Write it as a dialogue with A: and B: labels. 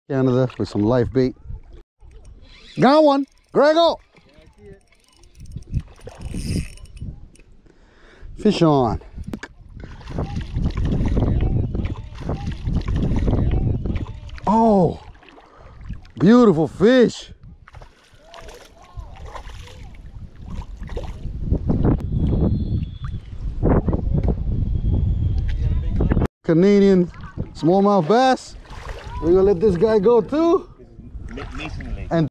A: Canada with some live bait. Got one, Grego. Fish on. Oh, beautiful fish. Canadian smallmouth bass. We're gonna let this guy go too.
B: Masonly.
A: And